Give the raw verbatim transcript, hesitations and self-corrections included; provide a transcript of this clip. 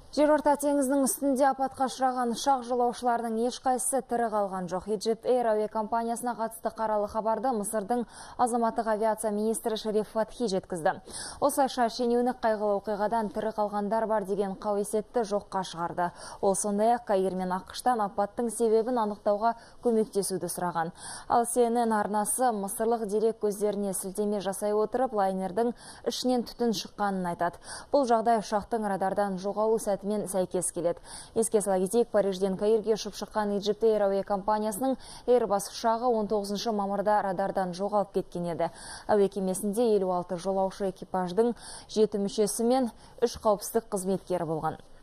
Жерорта теңізінің үстінде апатқа ұшыраған ұшақ жолаушыларының ешқайсысы тірі қалған жоқ. Egypt Air әуе компаниясына қатысты қаралы хабарды Мысырдың азаматтық авиация министрі Шериф Фатхи жеткізді. Осылайша шенеунік қайғылы оқиғадан тірі қалғандар бар деген қауесетті жоққа шығарды. Ол сондай-ақ Каир мен ақш-тан апаттың себебін анықтауға көмектесуді сұраған. Ал си эн эн арнасы мысырлық дерек көздеріне сілтеме жасай отырып, лайнердің ішінен түтін шыққанын айтады. Бұл жағдай ұшақтың радардан жоғалу сәтімен сәйкес келеді. Еске сала кетейік, Парижден Каирге ұшып шыққан Egypt Air әуе компаниясының Airbus ұшағы он тоғызыншы мамырда радардан жоғалып кеткен еді. Әуе кемесінде елу алты жолаушы экипаждың жеті мүшесі мен үш қауіпсіздік қызметкері болған.